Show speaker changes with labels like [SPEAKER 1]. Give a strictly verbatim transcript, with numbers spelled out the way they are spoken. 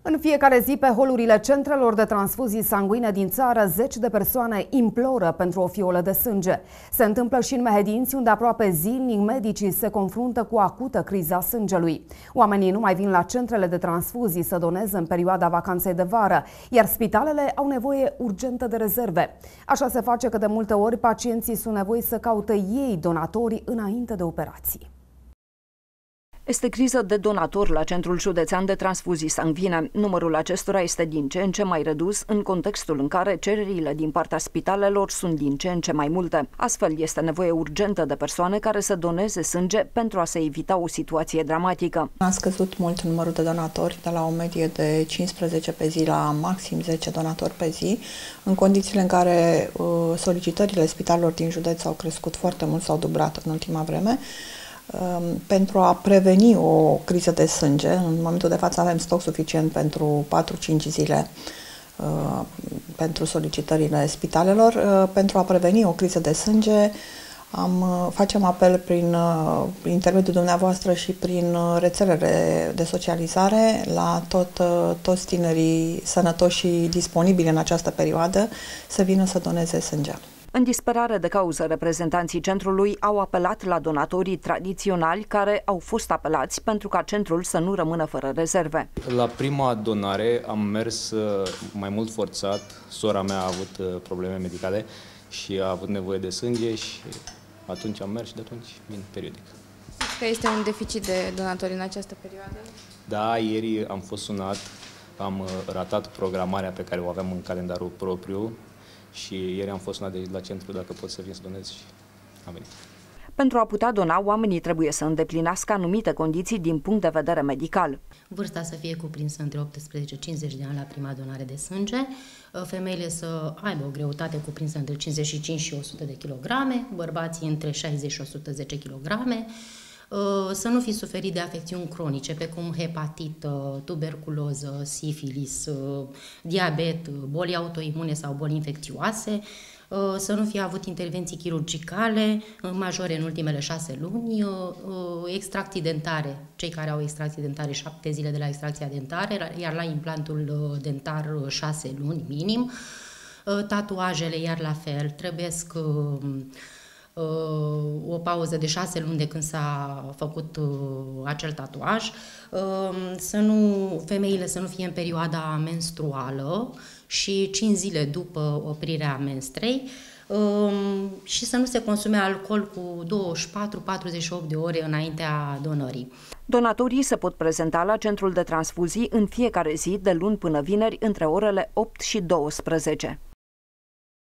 [SPEAKER 1] În fiecare zi, pe holurile centrelor de transfuzii sanguine din țară, zeci de persoane imploră pentru o fiolă de sânge. Se întâmplă și în Mehedinți, unde aproape zilnic medicii se confruntă cu acută criza sângelui. Oamenii nu mai vin la centrele de transfuzii să doneze în perioada vacanței de vară, iar spitalele au nevoie urgentă de rezerve. Așa se face că de multe ori pacienții sunt nevoiți să caute ei donatorii înainte de operații.
[SPEAKER 2] Este criză de donatori la Centrul Județean de Transfuzii Sanguine. Numărul acestora este din ce în ce mai redus în contextul în care cererile din partea spitalelor sunt din ce în ce mai multe. Astfel, este nevoie urgentă de persoane care să doneze sânge pentru a se evita o situație dramatică.
[SPEAKER 3] A scăzut mult numărul de donatori, de la o medie de cincisprezece pe zi la maxim zece donatori pe zi, în condițiile în care uh, solicitările spitalelor din județ au crescut foarte mult, s-au dublat în ultima vreme. Pentru a preveni o criză de sânge, în momentul de față avem stoc suficient pentru patru cinci zile uh, pentru solicitările spitalelor. Uh, pentru a preveni o criză de sânge, am, uh, facem apel prin, uh, prin intermediul dumneavoastră și prin uh, rețelele de socializare la tot, uh, toți tinerii sănătoși și disponibili în această perioadă să vină să doneze sânge.
[SPEAKER 2] În disperare de cauză, reprezentanții centrului au apelat la donatorii tradiționali care au fost apelați pentru ca centrul să nu rămână fără rezerve.
[SPEAKER 4] La prima donare am mers mai mult forțat. Sora mea a avut probleme medicale și a avut nevoie de sânge și atunci am mers și de atunci vin periodic.
[SPEAKER 5] Știți că este un deficit de donatori în această perioadă?
[SPEAKER 4] Da, ieri am fost sunat, am ratat programarea pe care o aveam în calendarul propriu. Și ieri am fost sunat de la centru dacă pot să vin să donez și am venit.
[SPEAKER 2] Pentru a putea dona, oamenii trebuie să îndeplinească anumite condiții din punct de vedere medical.
[SPEAKER 6] Vârsta să fie cuprinsă între optsprezece cincizeci de ani la prima donare de sânge, femeile să aibă o greutate cuprinsă între cincizeci și cinci și o sută de kilograme, bărbații între șaizeci și o sută zece kilograme, să nu fi suferit de afecțiuni cronice, pe cum hepatită, tuberculoză, sifilis, diabet, boli autoimune sau boli infecțioase, să nu fie avut intervenții chirurgicale majore în ultimele șase luni, extracții dentare, cei care au extracții dentare șapte zile de la extracția dentară, iar la implantul dentar șase luni minim, tatuajele iar la fel, trebuiesc o pauză de șase luni de când s-a făcut acel tatuaj, să nu, femeile să nu fie în perioada menstruală și cinci zile după oprirea menstrei și să nu se consume alcool cu douăzeci și patru patruzeci și opt de ore înaintea donării.
[SPEAKER 2] Donatorii se pot prezenta la Centrul de Transfuzii în fiecare zi de luni până vineri între orele opt și douăsprezece.